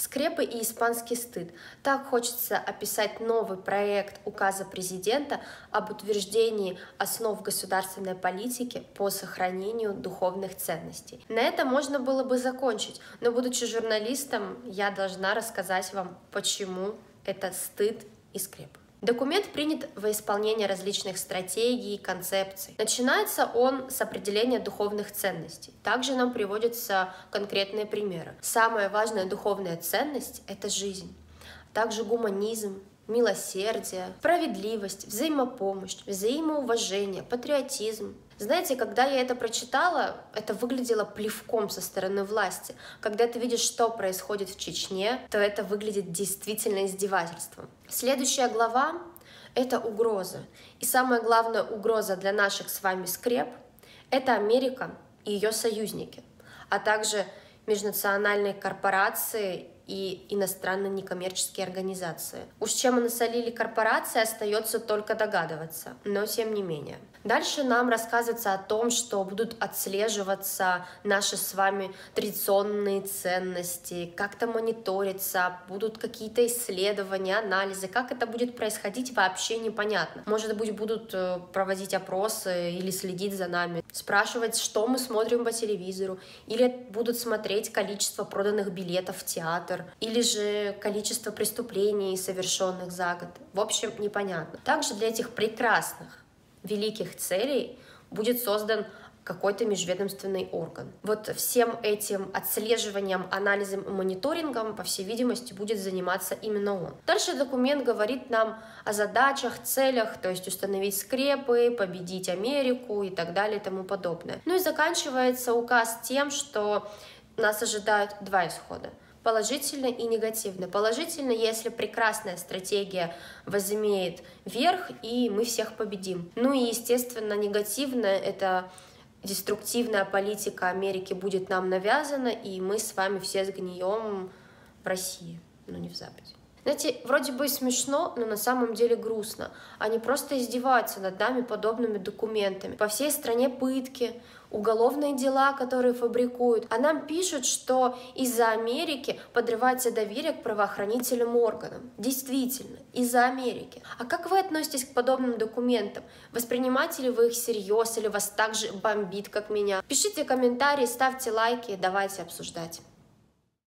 Скрепы и испанский стыд. Так хочется описать новый проект указа президента об утверждении основ государственной политики по сохранению духовных ценностей. На этом можно было бы закончить, но, будучи журналистом, я должна рассказать вам, почему это стыд и скрепы. Документ принят во исполнение различных стратегий и концепций. Начинается он с определения духовных ценностей. Также нам приводятся конкретные примеры. Самая важная духовная ценность — это жизнь. Также гуманизм, милосердие, справедливость, взаимопомощь, взаимоуважение, патриотизм. Знаете, когда я это прочитала, это выглядело плевком со стороны власти. Когда ты видишь, что происходит в Чечне, то это выглядит действительно издевательством. Следующая глава — это угроза. И самая главная угроза для наших с вами скреп — это Америка и ее союзники, а также межнациональные корпорации и иностранные некоммерческие организации. Уж чем мы насолили корпорации, остается только догадываться, но тем не менее. Дальше нам рассказывается о том, что будут отслеживаться наши с вами традиционные ценности, как-то мониториться, будут какие-то исследования, анализы. Как это будет происходить, вообще непонятно. Может быть, будут проводить опросы или следить за нами, спрашивать, что мы смотрим по телевизору, или будут смотреть количество проданных билетов в театр, или же количество преступлений, совершенных за год. В общем, непонятно. Также для этих прекрасных великих целей будет создан какой-то межведомственный орган. Вот всем этим отслеживанием, анализом и мониторингом, по всей видимости, будет заниматься именно он. Дальше документ говорит нам о задачах, целях, то есть установить скрепы, победить Америку и так далее и тому подобное. Ну и заканчивается указ тем, что нас ожидают два исхода. Положительно и негативно. Положительно, если прекрасная стратегия возымеет верх, и мы всех победим. Ну и, естественно, негативно — это деструктивная политика Америки будет нам навязана, и мы с вами все сгнием в России, но не в Западе. Знаете, вроде бы и смешно, но на самом деле грустно. Они просто издеваются над нами подобными документами. По всей стране пытки, уголовные дела, которые фабрикуют. А нам пишут, что из-за Америки подрывается доверие к правоохранительным органам. Действительно, из-за Америки. А как вы относитесь к подобным документам? Воспринимаете ли вы их всерьез или вас так же бомбит, как меня? Пишите комментарии, ставьте лайки, давайте обсуждать.